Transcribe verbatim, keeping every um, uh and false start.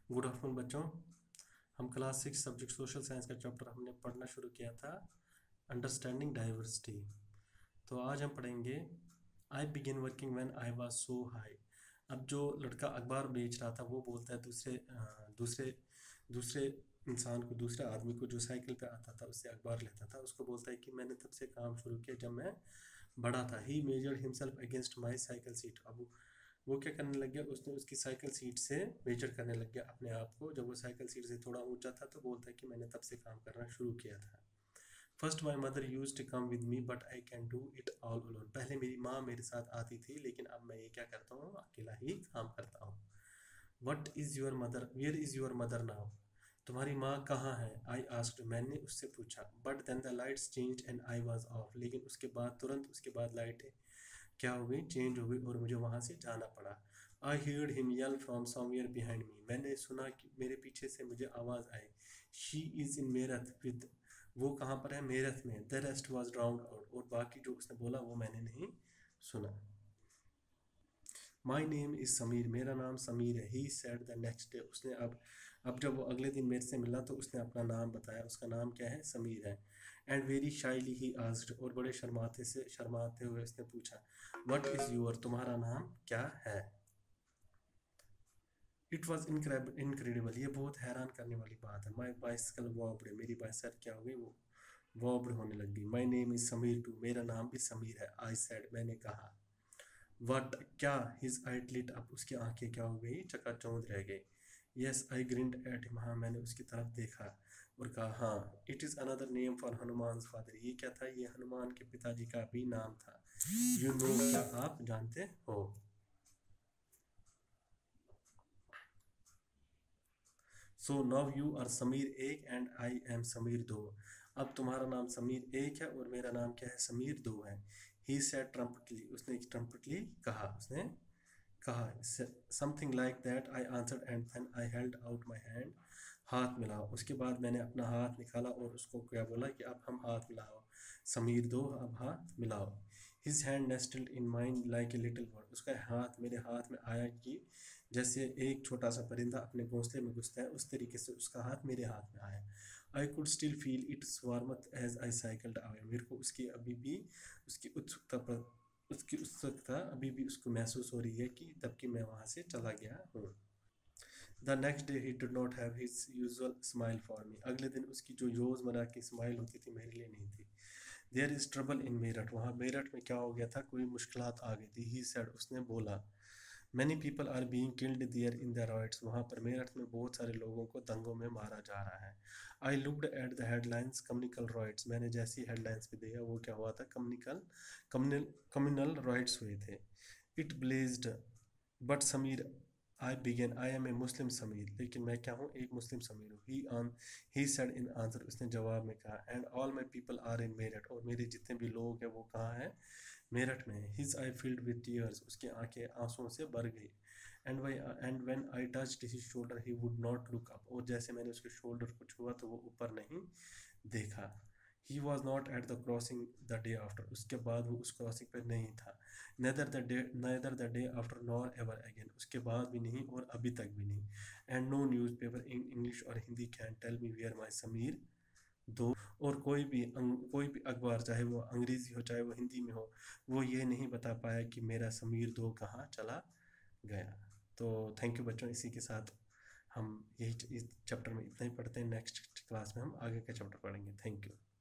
Good afternoon बच्चों। हम class six subject social science का चैप्टर हमने पढ़ना शुरू किया था, अंडरस्टैंडिंग डाइवर्सिटी। तो आज हम पढ़ेंगे I begin working when I was so high. अब जो लड़का अखबार बेच रहा था वो बोलता है दूसरे अ, दूसरे दूसरे इंसान को, दूसरे आदमी को जो साइकिल पे आता था, उससे अखबार लेता था, उसको बोलता है कि मैंने तब से काम शुरू किया जब मैं बड़ा था। He measured himself against my cycle seat. अब वो क्या करने लग गया, उसने उसकी साइकिल सीट से मेजर करने लग गया अपने आप को। जब वो साइकिल सीट से थोड़ा ऊंचा था तो बोलता है कि मैंने तब से काम करना शुरू किया था। First my mother use to come with me but I can do it all alone. पहले मेरी माँ मेरे साथ आती थी, लेकिन अब मैं ये क्या करता हूँ, अकेला ही काम करता हूँ। What is your mother, where is your mother now. तुम्हारी माँ कहाँ है? आई आस्क्ड, मैंने उससे पूछा। But then the lights changed and I was off. लेकिन उसके बाद, तुरंत उसके बाद लाइटें क्या हो गई, चेंज हो गई और मुझे वहाँ से जाना पड़ा। I heard him yell from somewhere behind me। मैंने सुना कि मेरे पीछे से मुझे आवाज़ आई। She is in Meerut with. वो कहाँ पर है? मेरठ में। The rest was drowned out. और बाकी जो उसने बोला वो मैंने नहीं सुना। My name is Sameer. मेरा नाम समीर है। He said the next day. उसने अब अब जब वो अगले दिन मेरे से मिला तो उसने अपना नाम बताया। उसका नाम क्या है? समीर है। And very shyly he asked. और बड़े शर्माते से शर्माते हुए उसने पूछा, वट इज़ योर, तुम्हारा नाम क्या है? It was incredible. ये बहुत हैरान करने वाली बात है। My bicycle wobbled. मेरी बाइसिकल क्या हो गई, वो वॉब्ड होने लग गई। My name is Sameer too. मेरा नाम भी समीर है। आई सेड, मैंने कहा। वट, क्या? His eye lit up. उसकी आंखें क्या हो गई, चकाचौंध रह गई। Yes I grinned at him. हाँ, मैंने उसकी तरफ देखा और कहा, हाँ। It is another name for Hanuman father. ये क्या था? ये हनुमान के पिताजी का भी नाम था। यू नो, क्या आप जानते हो? So now you are Sameer एक एंड आई एम समीर दो। अब तुम्हारा नाम समीर एक है और मेरा नाम क्या है, समीर दो है। He said triumphantly. उसने ट्रम्पटली कहा, उसने कहा something like that. I answered and then I held out my hand. हाथ मिलाओ। उसके बाद मैंने अपना हाथ निकाला और उसको क्या बोला कि अब हम हाथ मिलाओ। समीर दो, अब हाथ मिलाओ। His hand nestled in mine like a little bird. उसका हाथ मेरे हाथ में आया कि जैसे एक छोटा सा परिंदा अपने घोंसले में घुसता है, उस तरीके से उसका हाथ मेरे हाथ में आया। I could still feel its warmth as I cycled away. मेरे को उसकी अभी भी उसकी उत्सुकता पर उसकी उत्सुकता अभी भी उसको महसूस हो रही है कि तब कि मैं वहाँ से चला गया हूँ। The next day he did not have his usual smile for me. अगले दिन उसकी जो रोज़मर्रा की स्माइल होती थी मेरे लिए नहीं थी। There is trouble in Meerut. वहाँ मेरठ में क्या हो गया था, कोई मुश्किलात आ गई थी। ही सेड, उसने बोला। Many people are being killed there in the riots. वहाँ पर मेरठ में बहुत सारे लोगों को दंगों में मारा जा रहा है। I looked at the headlines, communal riots. मैंने जैसी हेडलाइंस पे देखा, वो क्या हुआ था, कम्युनिकल कम्युनल कम्युनल राइट्स हुए थे। It blazed but Sameer I began, I am a Muslim Sameer. लेकिन मैं क्या हूँ, एक मुस्लिम समीर हूँ। He on he said in answer. उसने जवाब में कहा, and all my people are in Meerut. और मेरे जितने भी लोग हैं वो कहाँ हैं, मेरठ में। His eye filled with tears. उसकी आंखें आंसुओं से भर गई। And why and when I touched his shoulder he would not look up. और जैसे मैंने उसके शोल्डर को छुआ तो वो ऊपर नहीं देखा। He was not at the crossing the day after. उसके बाद वो उस क्रॉसिंग पर नहीं था। Neither the day neither the day after nor ever again. उसके बाद भी नहीं और अभी तक भी नहीं। And no newspaper in English और Hindi can tell me where my Sameer दो। और कोई भी अंग, कोई भी अखबार, चाहे वो अंग्रेजी हो चाहे वो हिंदी में हो, वो ये नहीं बता पाया कि मेरा समीर दो कहाँ चला गया। तो थैंक यू बच्चों। इसी के साथ हम यही इस चैप्टर में इतना ही पढ़ते हैं। नेक्स्ट क्लास में हम आगे का चैप्टर पढ़ेंगे। Thank you.